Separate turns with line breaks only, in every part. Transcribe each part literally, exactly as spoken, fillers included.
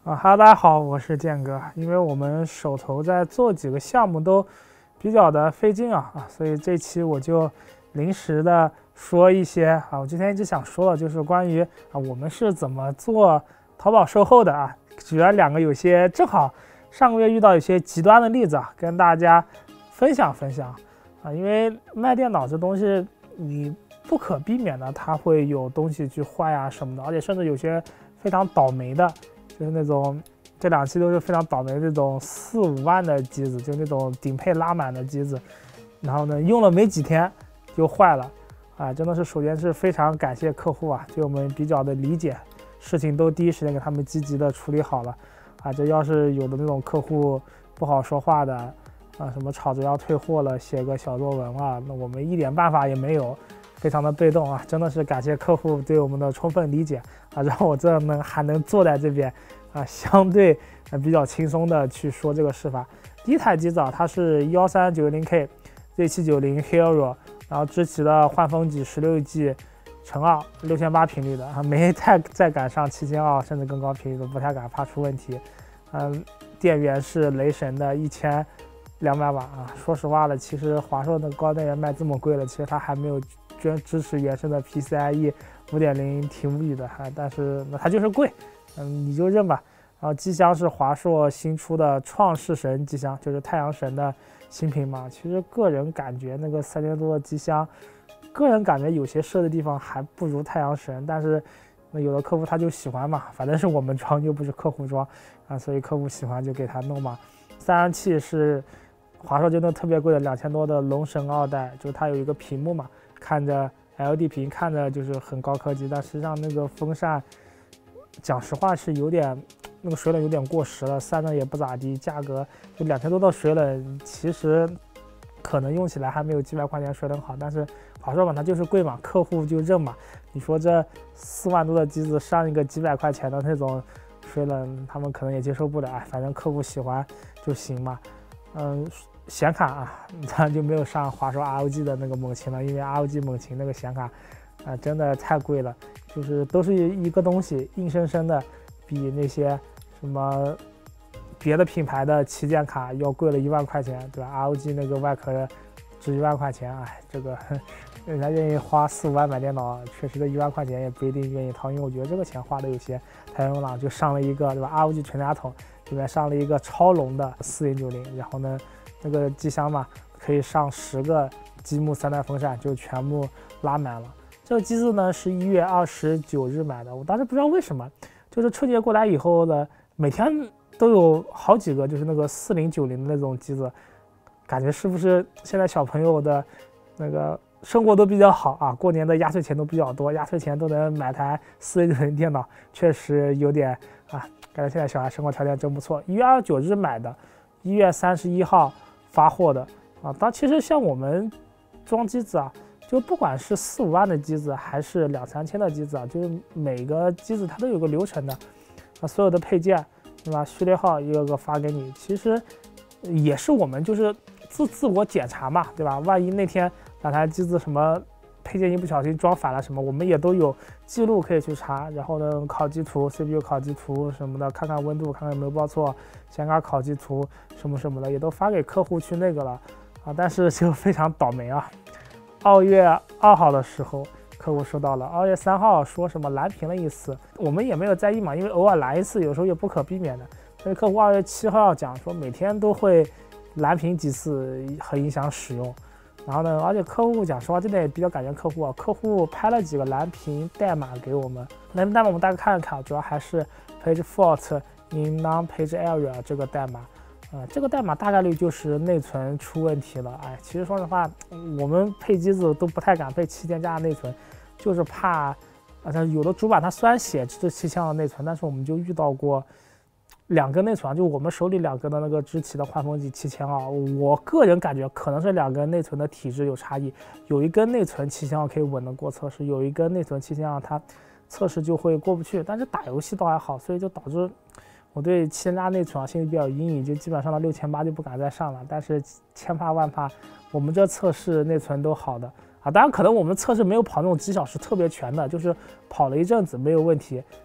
啊哈喽，大家好，我是建哥。因为我们手头在做几个项目都比较的费劲啊啊，所以这期我就临时的说一些啊，我之前一直想说的，就是关于啊我们是怎么做淘宝售后的啊，举了两个有些正好上个月遇到有些极端的例子啊，跟大家分享分享啊。因为卖电脑这东西你不可避免的，它会有东西去坏啊什么的，而且甚至有些非常倒霉的。就是那种这两期都是非常倒霉的那种四五万的机子，就那种顶配拉满的机子，然后呢用了没几天就坏了啊！真的是首先是非常感谢客户啊，对我们比较的理解，事情都第一时间给他们积极的处理好了啊！这要是有的那种客户不好说话的啊，什么吵着要退货了，写个小作文啊，那我们一点办法也没有。非常的被动啊，真的是感谢客户对我们的充分理解啊，让我这能还能坐在这边啊，相对比较轻松的去说这个事法。第一台机子啊，它是一三九零 K Z 七九零 Hero， 然后支持的换风级十六 G 乘二六千八频率的啊，没太再赶上七千二甚至更高频率的，不太敢怕出问题。嗯，电源是雷神的一千两百瓦啊。说实话了，其实华硕的高电源卖这么贵了，其实它还没有支持原生的 P C I E 五点零 题目里的哈，但是那它就是贵，嗯，你就认吧。然后机箱是华硕新出的创世神机箱，就是太阳神的新品嘛。其实个人感觉那个三千多的机箱，个人感觉有些设的地方还不如太阳神，但是那有的客户他就喜欢嘛，反正是我们装又不是客户装啊，所以客户喜欢就给他弄嘛。散热器是华硕就那特别贵的两千多的龙神二代，就是它有一个屏幕嘛。看着 L E D 屏，看着就是很高科技，但实际上那个风扇，讲实话是有点那个水冷有点过时了，散热也不咋地，价格就两千多的水冷，其实可能用起来还没有几百块钱水冷好，但是华硕嘛，它就是贵嘛，客户就认嘛。你说这四万多的机子上一个几百块钱的那种水冷，他们可能也接受不了，哎，反正客户喜欢就行嘛，嗯。显卡啊，它就没有上华硕 R O G 的那个猛禽了，因为 R O G 猛禽那个显卡啊真的太贵了，就是都是一个东西，硬生生的比那些什么别的品牌的旗舰卡要贵了一万块钱，对吧 ？R O G 那个外壳值一万块钱，哎，这个人家愿意花四五万买电脑，确实这一万块钱也不一定愿意掏，因为我觉得这个钱花的有些太冤枉了，就上了一个对吧 ？R O G 全家桶里面上了一个超龙的四零九零，然后呢？那个机箱嘛，可以上十个积木三代风扇，就全部拉满了。这个机子呢是一月二十九日买的，我当时不知道为什么，就是春节过来以后的，每天都有好几个，就是那个四零九零的那种机子，感觉是不是现在小朋友的那个生活都比较好啊？过年的压岁钱都比较多，压岁钱都能买台四零九零电脑，确实有点啊，感觉现在小孩生活条件真不错。一月二十九日买的，一月三十一号。发货的啊，但其实像我们装机子啊，就不管是四五万的机子，还是两三千的机子啊，就是每个机子它都有个流程的啊，所有的配件对吧？序列号一个个发给你，其实也是我们就是自自我检查嘛，对吧？万一那天两台机子什么配件一不小心装反了什么，我们也都有记录可以去查，然后呢，烤机图、C P U 烤机图什么的，看看温度，看看有没有报错，显卡烤机图什么什么的，也都发给客户去那个了啊。但是就非常倒霉啊，二月二号的时候，客户收到了，二月三号说什么蓝屏了一次，我们也没有在意嘛，因为偶尔蓝一次，有时候也不可避免的。所以客户二月七号讲说，每天都会蓝屏几次，很影响使用。然后呢，而且客户讲实话，这点也比较感谢客户啊。客户拍了几个蓝屏代码给我们，蓝屏代码我们大概看了看，主要还是 page fault in non-page area 这个代码，呃，这个代码大概率就是内存出问题了。哎，其实说实话，我们配机子都不太敢配七千加的内存，就是怕啊，它有的主板它虽然写支持七千的内存，但是我们就遇到过。两根内存，就我们手里两根的那个知奇的换风机七千二，我个人感觉可能是两根内存的体质有差异，有一根内存七千二可以稳得过测试，有一根内存七千二它测试就会过不去，但是打游戏倒还好，所以就导致我对七千加内存啊心里比较有阴影，就基本上到六千八就不敢再上了。但是千怕万怕，我们这测试内存都好的啊，当然可能我们测试没有跑那种几小时特别全的，就是跑了一阵子没有问题。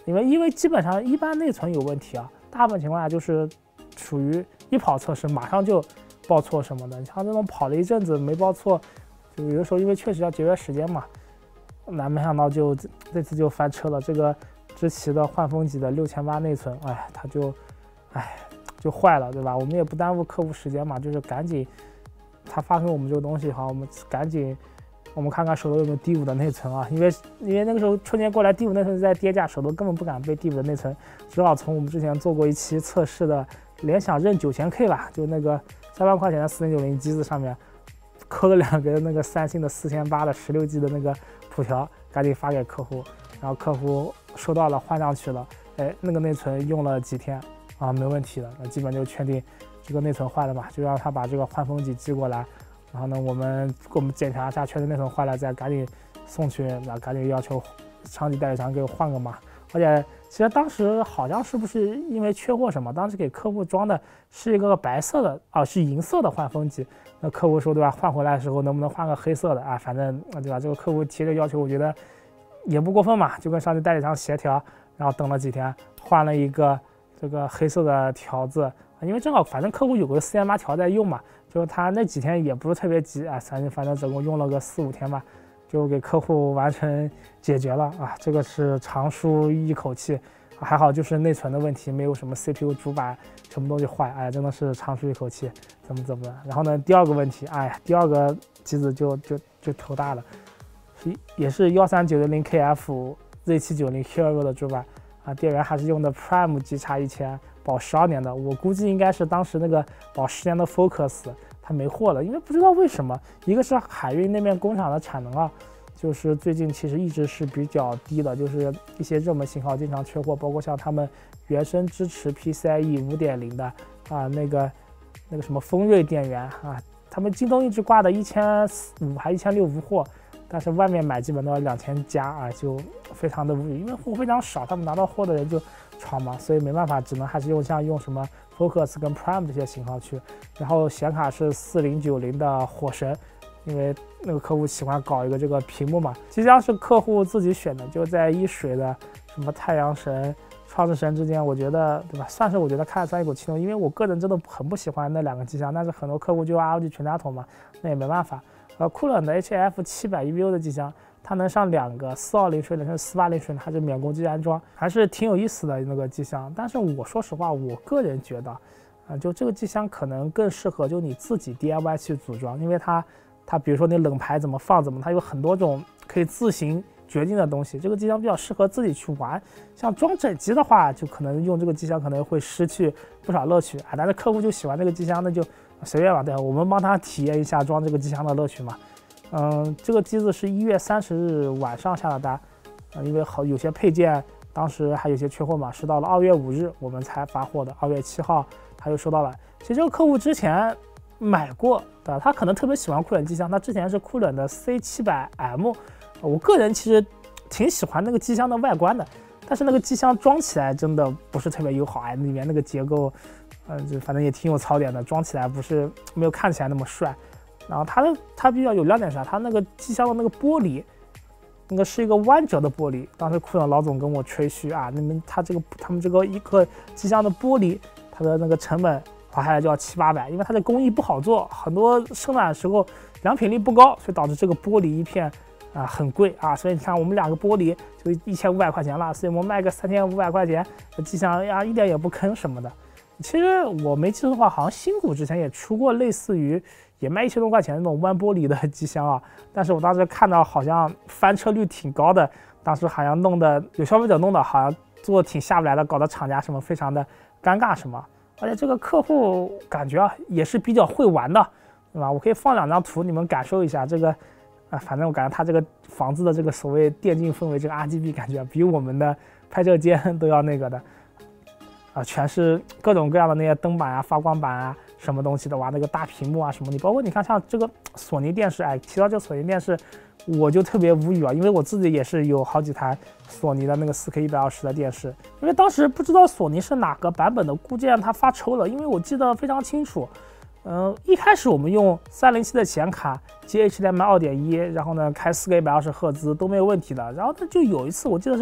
因为因为基本上一般内存有问题啊，大部分情况下就是属于一跑测试马上就报错什么的。你像这种跑了一阵子没报错，就有的时候因为确实要节约时间嘛，那没想到就这次就翻车了。这个知奇的换风级的六千八内存，哎，它就哎就坏了，对吧？我们也不耽误客户时间嘛，就是赶紧他发给我们这个东西，好，我们赶紧。我们看看手头有没有 D 五的内存啊，因为因为那个时候春节过来 D 五内存在跌价，手头根本不敢备 D 五的内存，只好从我们之前做过一期测试的联想任九千 K 吧，就那个三万块钱的四零九零机子上面磕了两个那个三星的四千八的十六 G 的那个谱条，赶紧发给客户，然后客户收到了换上去了，哎，那个内存用了几天啊，没问题的，那基本就确定这个内存坏了嘛，就让他把这个换风机寄过来。然后呢，我们给我们检查一下，确认内存坏了，再赶紧送去，然后赶紧要求长期代理商给我换个码。而且其实当时好像是不是因为缺货什么，当时给客户装的是一个白色的啊，是银色的换风机。那客户说对吧，换回来的时候能不能换个黑色的啊？反正对吧，这个客户提这要求，我觉得也不过分嘛，就跟上期代理商协调，然后等了几天，换了一个这个黑色的条子，因为正好反正客户有个四千八条在用嘛。就他那几天也不是特别急啊，反正反正总共用了个四五天吧，就给客户完成解决了啊，这个是长舒一口气，啊、还好就是内存的问题，没有什么 C P U 主板什么东西坏，哎，真的是长舒一口气，怎么怎么的。然后呢，第二个问题，哎，第二个机子就就就头大了，是也是一三九零零 K F Z 七九零 Hero 的主板啊，电源还是用的 Prime G X 一千。保十二年的，我估计应该是当时那个保十年的 Focus 它没货了，因为不知道为什么，一个是海运那边工厂的产能啊，就是最近其实一直是比较低的，就是一些热门型号经常缺货，包括像他们原生支持 P C I E 五点零的啊，那个那个什么锋锐电源啊，他们京东一直挂的一千五还一千六无货，但是外面买基本都要两千加啊，就非常的无语，因为货非常少，他们拿到货的人就闯嘛，所以没办法，只能还是用像用什么 Focus 跟 Prime 这些型号去。然后显卡是四零九零的火神，因为那个客户喜欢搞一个这个屏幕嘛。即将是客户自己选的，就在一水的什么太阳神、创世神之间，我觉得对吧？算是我觉得看得出来一股气动，因为我个人真的很不喜欢那两个机箱，但是很多客户就 R O G 全家桶嘛，那也没办法。呃，酷冷的 H F 七百 E V O 的机箱。它能上两个四二零水冷，甚至四八零水冷，还是免工机安装，还是挺有意思的那个机箱。但是我说实话，我个人觉得，啊、呃，就这个机箱可能更适合就你自己 D I Y 去组装，因为它它比如说你冷排怎么放怎么，它有很多种可以自行决定的东西。这个机箱比较适合自己去玩。像装整机的话，就可能用这个机箱可能会失去不少乐趣啊。但是客户就喜欢这个机箱，那就随便吧，对吧？我们帮他体验一下装这个机箱的乐趣嘛。嗯，这个机子是一月三十日晚上下的单，啊，因为好有些配件当时还有些缺货嘛，是到了二月五日我们才发货的，二月七号他就收到了。其实这个客户之前买过的，他可能特别喜欢酷冷机箱，他之前是酷冷的 C 七百 M， 我个人其实挺喜欢那个机箱的外观的，但是那个机箱装起来真的不是特别友好，哎，里面那个结构，呃，就反正也挺有槽点的，装起来不是没有看起来那么帅。然后它的它比较有亮点是啥？它那个机箱的那个玻璃，那个是一个弯折的玻璃。当时酷冷老总跟我吹嘘啊，你们他这个他们这个一个机箱的玻璃，它的那个成本划下来就要七八百，因为它的工艺不好做，很多生产的时候良品率不高，所以导致这个玻璃一片啊很贵啊。所以你看我们两个玻璃就一千五百块钱了，所以我们卖个三千五百块钱的机箱呀，一点也不坑什么的。其实我没记错的话，好像新谷之前也出过类似于也卖一千多块钱那种弯玻璃的机箱啊，但是我当时看到好像翻车率挺高的，当时好像弄的有消费者弄的好像做挺下不来的，搞得厂家什么非常的尴尬什么，而且这个客户感觉啊也是比较会玩的，对吧？我可以放两张图你们感受一下这个啊，反正我感觉他这个房子的这个所谓电竞氛围，这个 R G B 感觉比我们的拍摄间都要那个的。啊，全是各种各样的那些灯板啊、发光板啊，什么东西的哇，那个大屏幕啊什么的，包括你看像这个索尼电视，哎，提到这个索尼电视，我就特别无语啊，因为我自己也是有好几台索尼的那个 四 K 一百二十的电视，因为当时不知道索尼是哪个版本的固件它发抽了，因为我记得非常清楚，嗯、呃，一开始我们用三零七的显卡接 H D M I 二点一，然后呢开 四 K 一百二十赫兹都没有问题的，然后它就有一次我记得是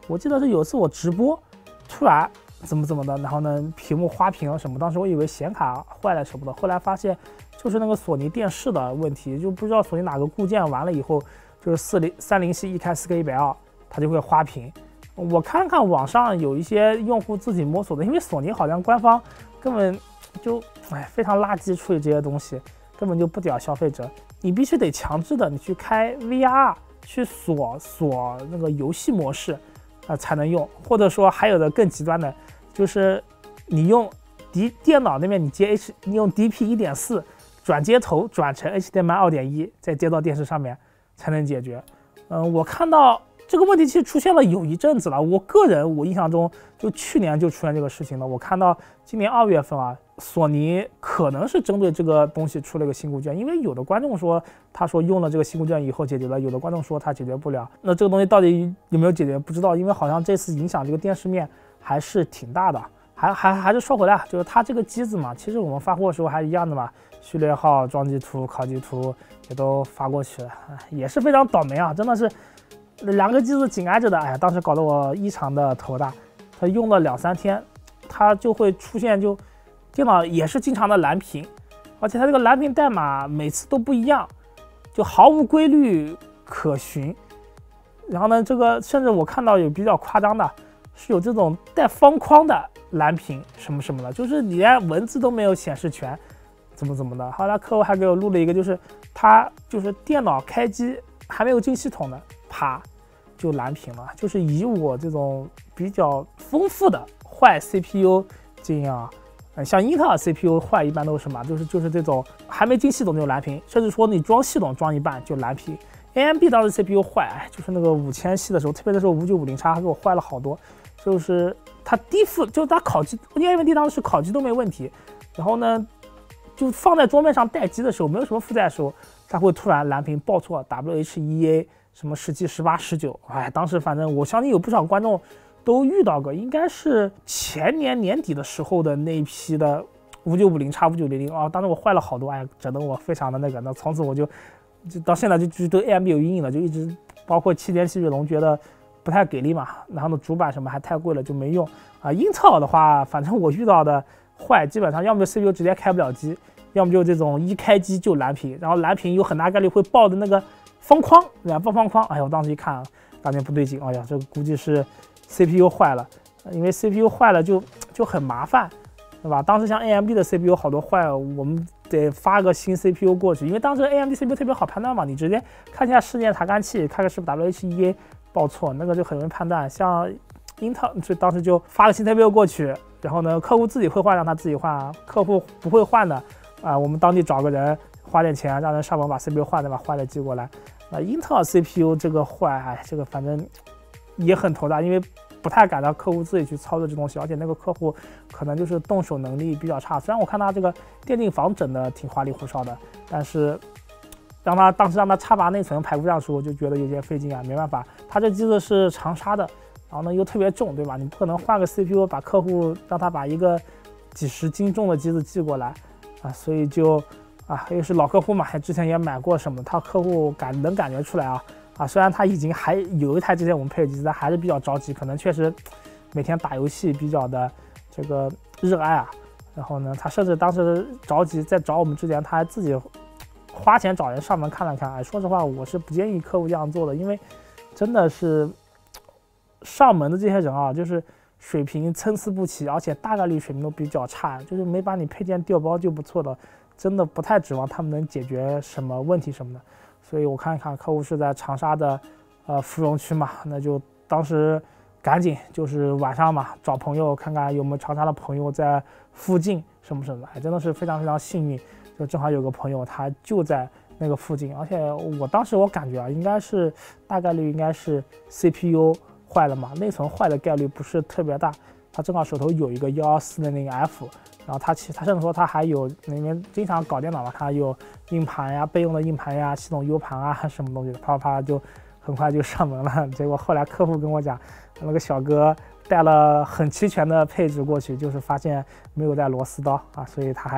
我记得是有一次我直播，突然怎么怎么的，然后呢屏幕花屏了什么，当时我以为显卡坏了什么的，后来发现就是那个索尼电视的问题，就不知道索尼哪个固件完了以后，就是四零三零系一开 四 K 一百二，它就会花屏。我看看网上有一些用户自己摸索的，因为索尼好像官方根本就哎非常垃圾处理这些东西，根本就不屌消费者。你必须得强制的，你去开 V R 去锁锁那个游戏模式啊、呃、才能用，或者说还有的更极端的，就是你用电电脑那边你接 H， 你用 D P 一点四 转接头转成 H D M I 二点一，再接到电视上面才能解决。嗯、呃，我看到这个问题其实出现了有一阵子了，我个人我印象中就去年就出现这个事情了。我看到今年二月份啊，索尼可能是针对这个东西出了个新固件，因为有的观众说他说用了这个新固件以后解决了，有的观众说他解决不了。那这个东西到底有没有解决不知道，因为好像这次影响这个电视面还是挺大的。还还还是说回来，就是它这个机子嘛，其实我们发货的时候还一样的嘛，序列号、装机图、考级图也都发过去了，也是非常倒霉啊，真的是。两个机子紧挨着的，哎呀，当时搞得我异常的头大。它用了两三天，它就会出现就电脑也是经常的蓝屏，而且它这个蓝屏代码每次都不一样，就毫无规律可循。然后呢，这个甚至我看到有比较夸张的，是有这种带方框的蓝屏什么什么的，就是你连文字都没有显示全，怎么怎么的。后来客户还给我录了一个，就是他就是电脑开机还没有进系统的。啪，就蓝屏了。就是以我这种比较丰富的坏 C P U 经验啊，呃，像英特尔 C P U 坏一般都是什么？就是就是这种还没进系统就蓝屏，甚至说你装系统装一半就蓝屏。A M D 当时 C P U 坏，哎，就是那个五千系的时候，特别的时候五九五零X给我坏了好多，就是它低负，就是它烤机 A M D 当时烤机都没问题，然后呢，就放在桌面上待机的时候，没有什么负载的时候，它会突然蓝屏报错 W H E A。什么十七、十八、十九，哎，当时反正我相信有不少观众都遇到过，应该是前年年底的时候的那一批的五九五零X、五九零零啊，当时我坏了好多，哎，整得我非常的那个，那从此我就就到现在就就对 A M D 有阴影了，就一直包括七点七锐龙觉得不太给力嘛，然后呢主板什么还太贵了就没用啊。英特尔的话，反正我遇到的坏基本上要么就 C P U 直接开不了机，要么就这种一开机就蓝屏，然后蓝屏有很大概率会爆的那个。方框，对吧？爆方框，哎呀，我当时一看，感觉不对劲，哎呀，这个估计是 C P U 坏了，因为 C P U 坏了就就很麻烦，对吧？当时像 A M D 的 C P U 好多坏，我们得发个新 C P U 过去，因为当时 A M D C P U 特别好判断嘛，你直接看一下事件查看器，看看是不是 W H E A 报错，那个就很容易判断。像英特尔，所以当时就发个新 C P U 过去，然后呢，客户自己会换让他自己换，客户不会换的啊、呃，我们当地找个人花点钱让人上门把 C P U 换的，把坏的寄过来。啊，英特尔 C P U 这个坏，哎，这个反正也很头大，因为不太敢让客户自己去操作这东西，而且那个客户可能就是动手能力比较差。虽然我看他这个电竞房整的挺花里胡哨的，但是让他当时让他插拔内存排骨架时，我就觉得有点费劲啊，没办法，他这机子是长沙的，然后呢又特别重，对吧？你不可能换个 C P U 把客户让他把一个几十斤重的机子寄过来啊，所以就。啊，又是老客户嘛，之前也买过什么，他客户感能感觉出来啊啊，虽然他已经还有一台之前我们配的机子，但还是比较着急，可能确实每天打游戏比较的这个热爱啊。然后呢，他甚至当时着急在找我们之前，他还自己花钱找人上门看了看。哎，说实话，我是不建议客户这样做的，因为真的是上门的这些人啊，就是水平参差不齐，而且大概率水平都比较差，就是没把你配件调包就不错的。真的不太指望他们能解决什么问题什么的，所以我看一看客户是在长沙的呃芙蓉区嘛，那就当时赶紧就是晚上嘛找朋友看看有没有长沙的朋友在附近什么什么的，还真的是非常非常幸运，就正好有个朋友他就在那个附近，而且我当时我感觉啊，应该是大概率应该是 C P U 坏了嘛，内存坏的概率不是特别大，他正好手头有一个幺幺四的那个 F。然后他其他甚至说他还有里面经常搞电脑嘛，他有硬盘呀、备用的硬盘呀、系统 U 盘啊什么东西的，啪啪就很快就上门了。结果后来客户跟我讲，那个小哥带了很齐全的配置过去，就是发现没有带螺丝刀啊，所以他还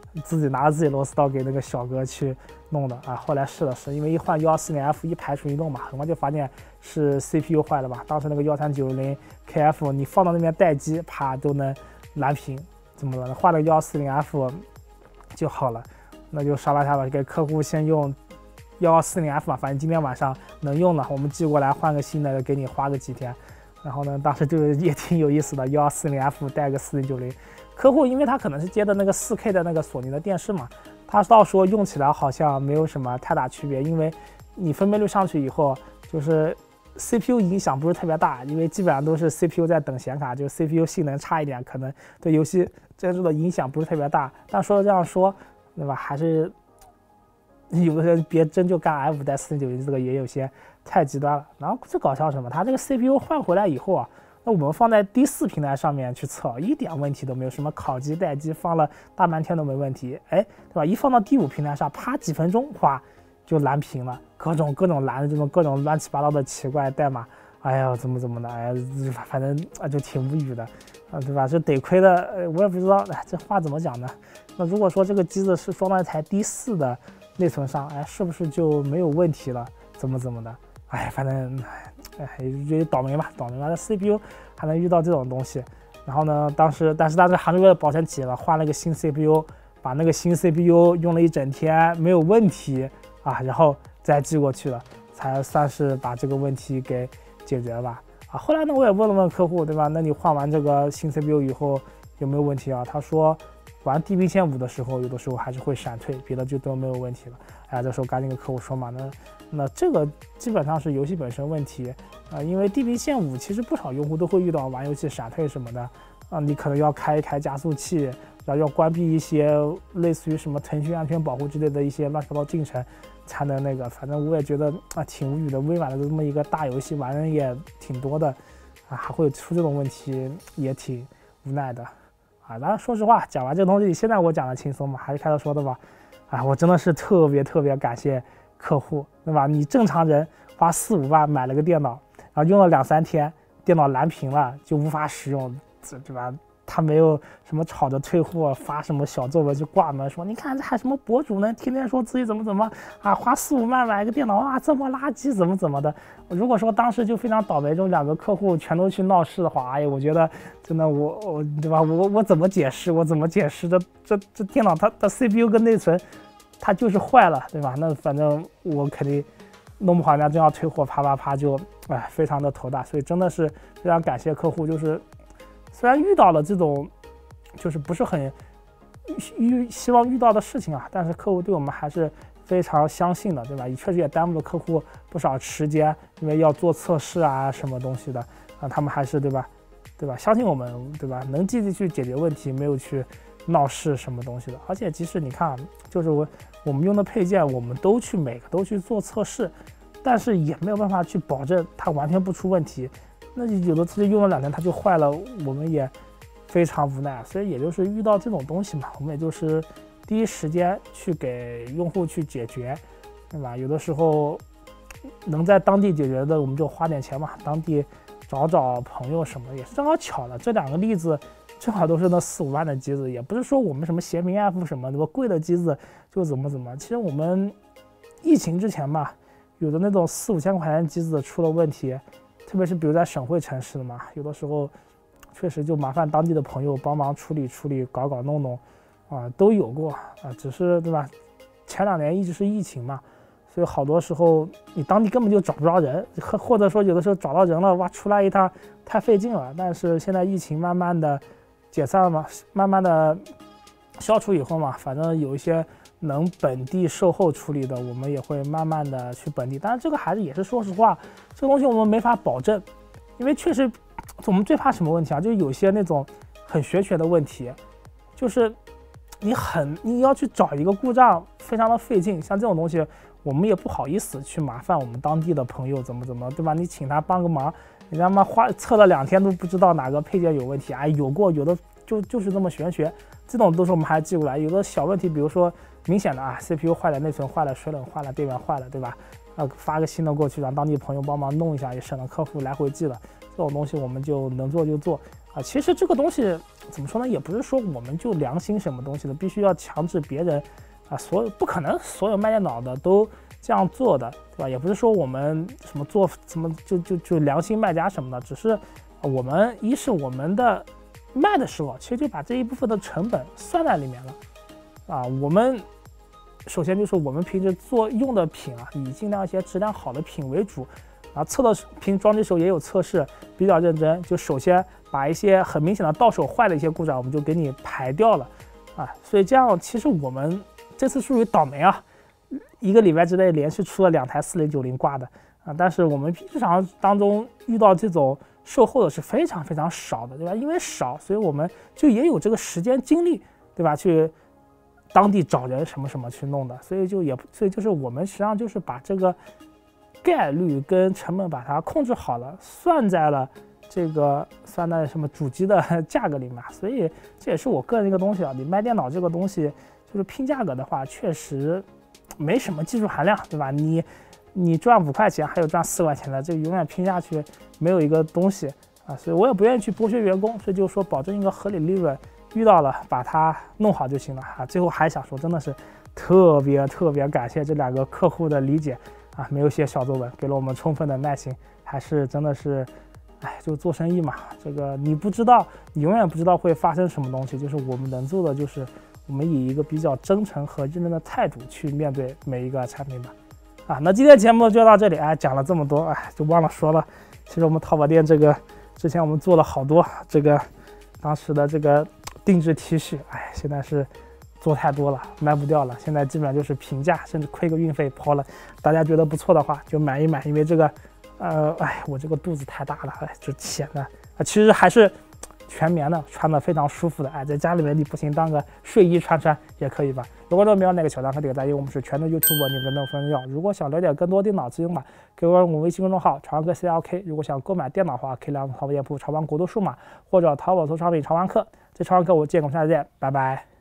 自己拿着自己螺丝刀给那个小哥去弄的啊。后来试了试，因为一换一二四零 F 一排除一动嘛，很快就发现是 C P U 坏了吧。当时那个一三九零 K F 你放到那边待机，啪都能蓝屏，怎么了？换了一二四零 F 就好了。那就沙拉下吧，给客户先用一二四零 F 嘛，反正今天晚上能用了，我们寄过来换个新的，给你花个几天。然后呢，当时就也挺有意思的，一二四零 F 带个四零九零。客户因为他可能是接的那个 四K 的那个索尼的电视嘛，他倒说用起来好像没有什么太大区别，因为你分辨率上去以后，就是 C P U 影响不是特别大，因为基本上都是 C P U 在等显卡，就 C P U 性能差一点，可能对游戏帧数的影响不是特别大。但说这样说，对吧？还是有的人别真就干 F 带四零九零，这个也有些太极端了。然后最搞笑什么？它这个 C P U 换回来以后啊。那我们放在 D 四平台上面去测，一点问题都没有，什么烤机待机放了大半天都没问题，哎，对吧？一放到 D 五平台上，啪几分钟，哗就蓝屏了，各种各种蓝的这种各种乱七八糟的奇怪代码，哎呀，怎么怎么的，哎呀，反正啊就挺无语的，啊，对吧？这得亏的，呃，我也不知道，哎，这话怎么讲呢？那如果说这个机子是装在一台 D 四的内存上，哎，是不是就没有问题了？怎么怎么的？哎，反正，哎，也倒霉吧，倒霉吧。这 C P U 还能遇到这种东西，然后呢，当时，但是当时还是为了保全起见了，换了个新 C P U， 把那个新 C P U 用了一整天没有问题啊，然后再寄过去了，才算是把这个问题给解决了吧。啊，后来呢，我也问了问客户，对吧？那你换完这个新 C P U 以后有没有问题啊？他说，玩地平线五的时候，有的时候还是会闪退，别的就都没有问题了。哎，这时候赶紧跟客户说嘛，那那这个基本上是游戏本身问题啊、呃，因为地平线五其实不少用户都会遇到玩游戏闪退什么的啊、呃，你可能要开一开加速器，然后要关闭一些类似于什么腾讯安全保护之类的一些乱七八糟进程，才能那个。反正我也觉得啊挺无语的，微软的这么一个大游戏玩人也挺多的啊，还会出这种问题，也挺无奈的啊。当然说实话，讲完这个东西，现在我讲的轻松嘛，还是开头说的吧。哎，我真的是特别特别感谢客户，对吧？你正常人花四五万买了个电脑，然后用了两三天，电脑蓝屏了就无法使用，对吧？他没有什么吵着退货，发什么小作文就挂门说，你看这还什么博主呢，天天说自己怎么怎么啊，花四五万买个电脑啊，这么垃圾，怎么怎么的。如果说当时就非常倒霉，这两个客户全都去闹事的话，哎呀，我觉得真的我我对吧？我我怎么解释？我怎么解释？这这这电脑它它 C P U 跟内存它就是坏了，对吧？那反正我肯定弄不好，人家真要退货，啪啪啪就哎非常的头大。所以真的是非常感谢客户，就是虽然遇到了这种就是不是很遇希望遇到的事情啊，但是客户对我们还是非常相信的，对吧？也确实也耽误了客户不少时间，因为要做测试啊什么东西的啊，他们还是对吧对吧相信我们，对吧？能积极去解决问题，没有去闹事什么东西的。而且即使你看，就是我我们用的配件，我们都去每个都去做测试，但是也没有办法去保证它完全不出问题。那有的直接用了两天它就坏了，我们也非常无奈。所以也就是遇到这种东西嘛，我们也就是第一时间去给用户去解决，对吧？有的时候能在当地解决的，我们就花点钱嘛，当地找找朋友什么，也是正好巧了。这两个例子正好都是那四五万的机子，也不是说我们什么贤明 F 什么的贵的机子就怎么怎么。其实我们疫情之前吧，有的那种四五千块钱机子出了问题。特别是比如在省会城市的嘛，有的时候确实就麻烦当地的朋友帮忙处理处理、搞搞弄弄，啊，都有过啊。只是对吧？前两年一直是疫情嘛，所以好多时候你当地根本就找不着人，或或者说有的时候找到人了，哇，出来一趟太费劲了。但是现在疫情慢慢的解散了嘛，慢慢的消除以后嘛，反正有一些能本地售后处理的，我们也会慢慢的去本地。当然这个还是也是说实话，这个东西我们没法保证，因为确实我们最怕什么问题啊？就是有些那种很玄学的问题，就是你很你要去找一个故障非常的费劲。像这种东西我们也不好意思去麻烦我们当地的朋友怎么怎么，对吧？你请他帮个忙，人家妈花测了两天都不知道哪个配件有问题，哎，有过有的就就是这么玄学，这种都是我们还记过来。有的小问题，比如说明显的啊 C P U 坏了、内存坏了、水冷坏了、电源坏了，对吧？呃，发个新的过去，让当地朋友帮忙弄一下，也省了客户来回寄了。这种东西我们就能做就做啊、 啊。其实这个东西怎么说呢，也不是说我们就良心什么东西的，必须要强制别人啊，所有不可能所有卖电脑的都这样做的，对吧？也不是说我们什么做什么就就就良心卖家什么的，只是我们一是我们的卖的时候，其实就把这一部分的成本算在里面了啊。我们首先就是我们平时做用的品啊，以尽量一些质量好的品为主啊。测的屏装机时候也有测试，比较认真，就首先把一些很明显的到手坏的一些故障，我们就给你排掉了啊。所以这样其实我们这次属于倒霉啊，一个礼拜之内连续出了两台四零九零挂的啊。但是我们日常当中遇到这种售后的是非常非常少的，对吧？因为少，所以我们就也有这个时间精力，对吧？去当地找人什么什么去弄的，所以就也所以就是我们实际上就是把这个概率跟成本把它控制好了，算在了这个算在什么主机的价格里面。所以这也是我个人一个东西啊，你卖电脑这个东西就是拼价格的话，确实没什么技术含量，对吧？你你赚五块钱还有赚四块钱的，这个永远拼下去没有一个东西啊，所以我也不愿意去剥削员工，所以就是说保证一个合理利润。遇到了把它弄好就行了啊！最后还想说，真的是特别特别感谢这两个客户的理解啊，没有写小作文，给了我们充分的耐心，还是真的是，哎，就做生意嘛，这个你不知道，你永远不知道会发生什么东西。就是我们能做的，就是我们以一个比较真诚和认真的态度去面对每一个产品吧。啊，那今天节目就到这里，哎，讲了这么多，哎，就忘了说了，其实我们淘宝店这个之前我们做了好多这个当时的这个。定制 T 恤，哎，现在是做太多了，卖不掉了。现在基本上就是平价，甚至亏个运费抛了。大家觉得不错的话，就买一买，因为这个，呃，哎，我这个肚子太大了，哎，就显得啊，其实还是全棉的，穿的非常舒服的。哎，在家里面你不行，当个睡衣穿穿也可以吧。如果说没有那个小张和点个赞，因为我们是全职 YouTuber， 你们没有分要。如果想了解更多电脑资讯嘛，可以关注我们微信公众号潮玩课 C L K。如果想购买电脑的话，可以来我们淘宝店铺潮玩国度数码或者淘宝搜商品潮玩课。这潮玩课我见，我们下次见，拜拜。